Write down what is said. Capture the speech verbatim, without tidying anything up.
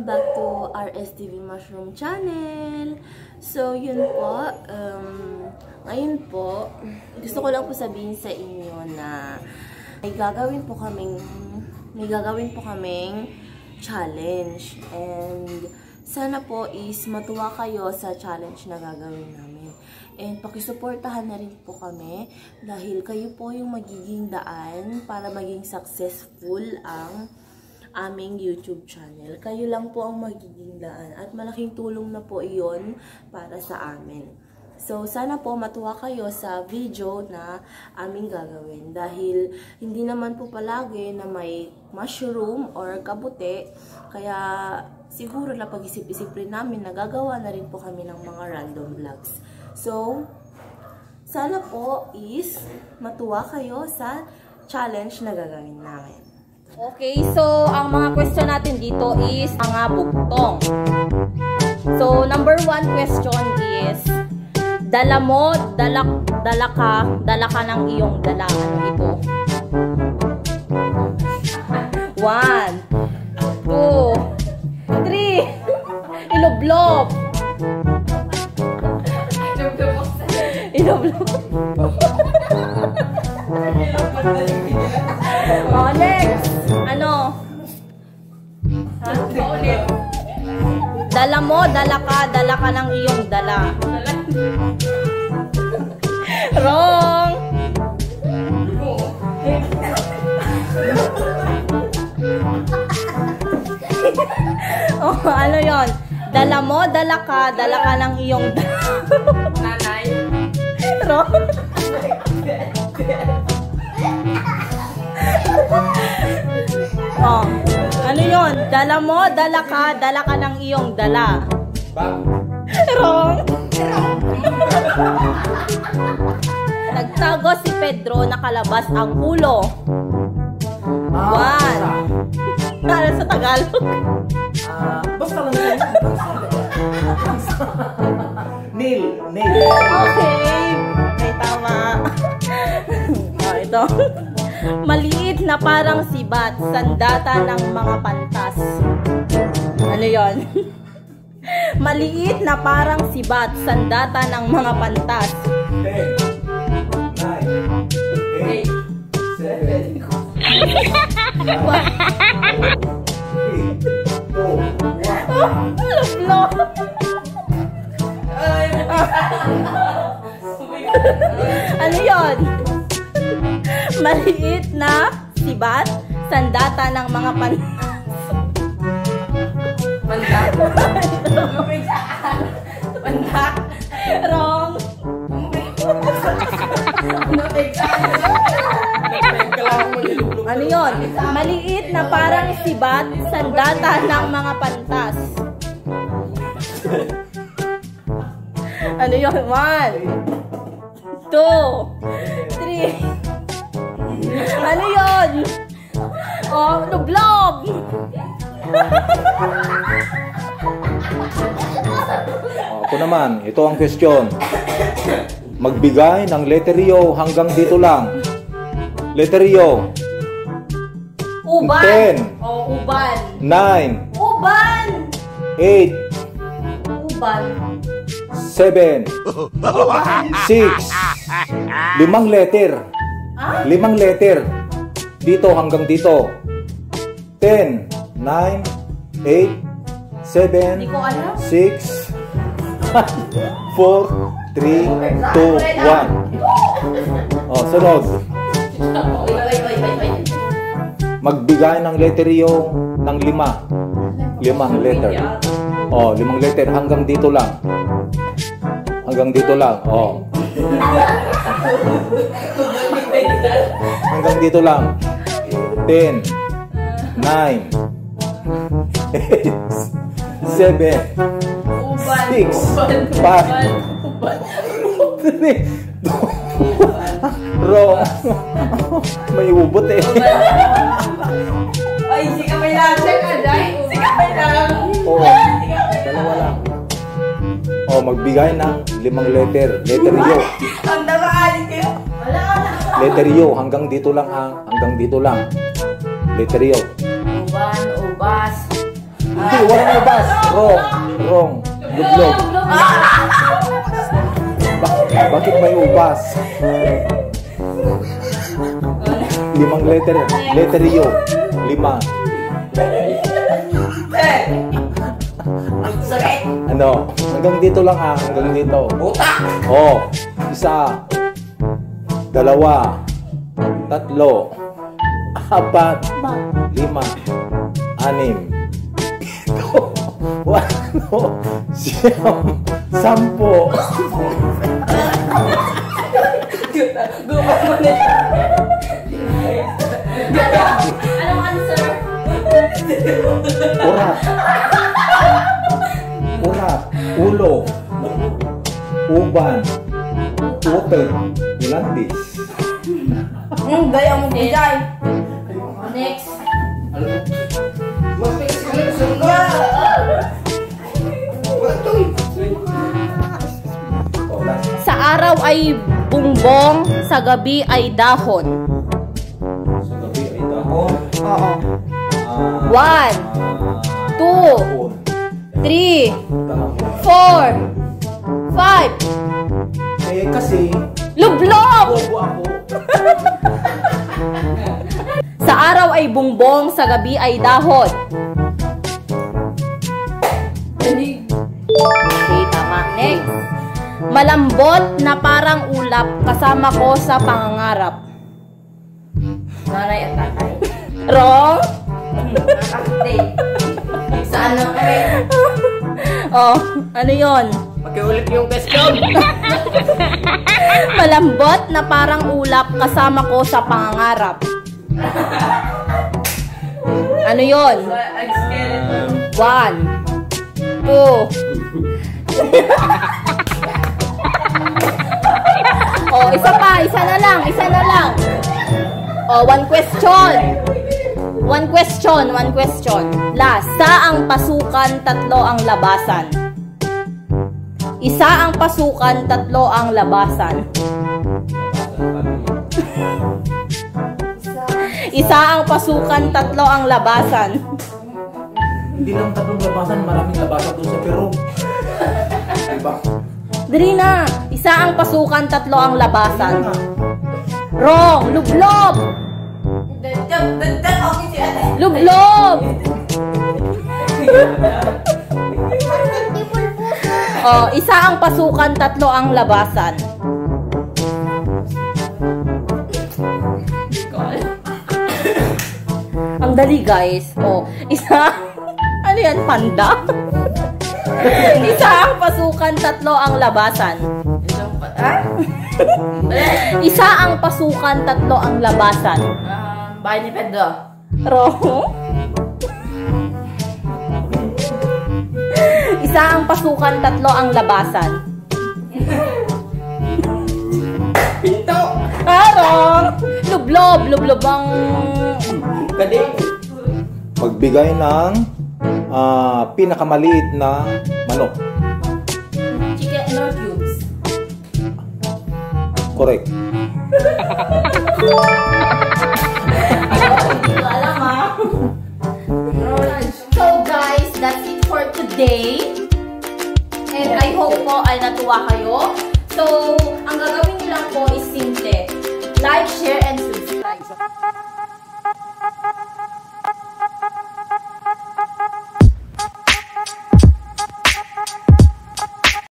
back to R S T V Mushroom Channel. So, yun po. Um, ngayon po, gusto ko lang po sabihin sa inyo na may gagawin po kaming, may gagawin po kaming challenge. And sana po is matuwa kayo sa challenge na gagawin namin. And pakisuportahan na rin po kami dahil kayo po yung magiging daan para maging successful ang aming YouTube channel. Kayo lang po ang magiging daan at malaking tulong na po iyon para sa amin. So, sana po matuwa kayo sa video na aming gagawin dahil hindi naman po palagi na may mushroom or kabute, kaya siguro na pag-isip-isip rin namin na gagawa na rin po kami ng mga random vlogs. So, sana po is matuwa kayo sa challenge na gagawin namin. Okay, so ang mga question natin dito is mga bugtong. So, number one question is, dala mo, dala, dala ka, dala ka ng iyong dala. Ano ito? One, two, three, iloblob. Iloblob. Oh, next. Ano? Dala mo, dala ka, dala ka ng iyong dala. Wrong. Oh, ano yon? Dala mo, dala ka, dala ka ng iyong dala. Nanay. Wrong. Oh, ano yon? Dala mo, dala ka, dala ka ng iyong dala. Wrong. Nagtago si Pedro, nakalabas ang ulo. One. Para sa Tagalog. Ah, basta lang yan. Nail, nail. Okay. May tama. Oh, ito. Maliit na parang sibat, sandata ng mga pantas. Ano yon? Maliit na parang sibat, sandata ng mga pantas. ten, nine, eight, seven, three, two, one. Ano yon? Maliit na sibat, sandata ng mga pantas. Pandak? Pandak? Wrong. Ano yon? Maliit na parang sibat, sandata ng mga pantas. Ano yon? One, two, three. Ano yon? Oh, nublob. Ako naman, ito ang question. Magbigay ng leteryo hanggang dito lang. Leteryo. Uban. ten. Oh, uban. nine. Uban. eight. Uban. seven. six. Limang letter. Limang letter. Dito hanggang dito. ten. nine. eight. seven. Hindi ko alam. six. four. three. two. one. Oh, sunod. Magbigay ng leteryo ng lima. Limang letter. Oh, limang letter hanggang dito lang. Hanggang dito lang. Oh. Hanggang dito lang. ten, nine, eight, seven, six, five, three, two, wrong. May ubot eh. Ay, sika may lang. Sika may lang. Oo. Dalawa lang. Oh, magbigay ng limang letter. Letter yo. Ang damaalit kayo. Wala, wala. Letter yo. Hanggang dito lang ha. Hanggang dito lang. Letter yo. Uban, ubas. Hindi, walang ubas. Wrong. Wrong. Lublog. Ba- bakit may ubas? Limang letter. Letter yo. Lima. Ano? Hanggang dito lang ha. Hanggang dito. Oh. Isa. Dalawa. Tatlo. Apat. Lima. Anim. Pito. Walo. Siyam. Sampo. Anong answer? Urat. Urat. Ulo. Uban. Utot. Ulandis. Hmm, gaya mo bigay. Next. Sa araw ay bumbong, sa gabi ay dahon. Sa gabi ay dahon. Oo. Ah, One, two, dahon. three, Dahon. four, five. Eh kasi Lublog! bobo ako. Sa araw ay bumbong, sa gabi ay dahon. Okay, tama. Next. Malambot na parang ulap kasama ko sa pangangarap. Nanay at tatay. Wrong? Saan na kami? Oh, ano yon? Pakiulit yung question. Malambot na parang ulap kasama ko sa pangangarap. Ano yon? One. Two. Oh, isa pa, isa na lang, isa na lang. Oh, one question. One question, one question. Last, sa ang pasukan, tatlo ang labasan. Isa ang pasukan, tatlo ang labasan. Isa ang pasukan, tatlo ang labasan. Hindi lang tatlong labasan, maraming labasan doon sa Peru. Diba? Dali na. Isa ang pasukan, tatlo ang labasan. Wrong. Lublob. Lublob. Oh, isa ang pasukan, tatlo ang labasan. Ang dali, guys. Oh, isa. Ano yan, panda? Isa ang pasukan, tatlo ang labasan. Isa ang pasukan, tatlo ang labasan. Um, bahay ni Pedro. Wrong. Isa ang pasukan, tatlo ang labasan. Pinto. Ah, wrong. Lublob. Lublob ang... Kading. Magbigay ng ah, pinakamaliit na manok. Chicken nor cubes. Correct. Hindi ko alam, ha? So, guys, that's it for today. And I hope po ay natuwa kayo. So,